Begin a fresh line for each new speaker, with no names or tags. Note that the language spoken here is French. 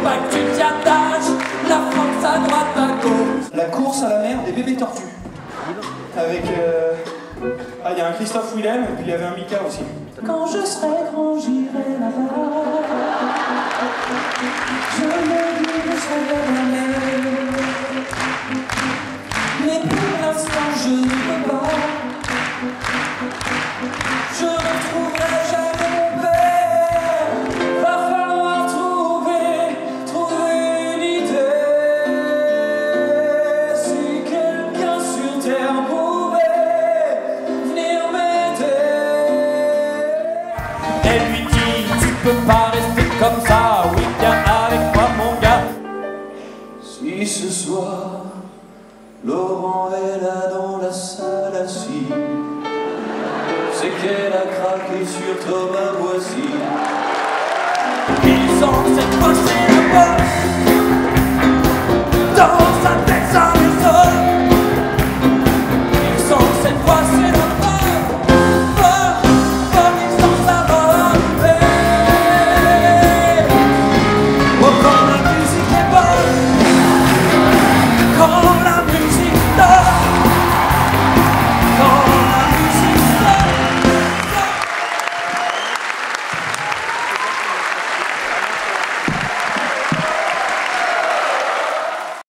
pas que tu t'y attaches, la France à droite à gauche.
La course à la mer des bébés tortues. Avec ah, il y a un Christophe Willem et puis il y avait un Mika aussi.
Quand je serai grand, j'irai là-bas. Je me dis que ça va la mer. Mais pour l'instant, je ne peux pas. Je ne retrouverai jamais mon père. Va falloir trouver une idée. Si quelqu'un sur terre pouvait venir m'aider. Elle lui dit, tu peux pas rester comme ça. Oui, viens avec moi mon gars.
Si ce soir Laurent est là dans la salle assise, c'est qu'elle a craqué sur Thomas.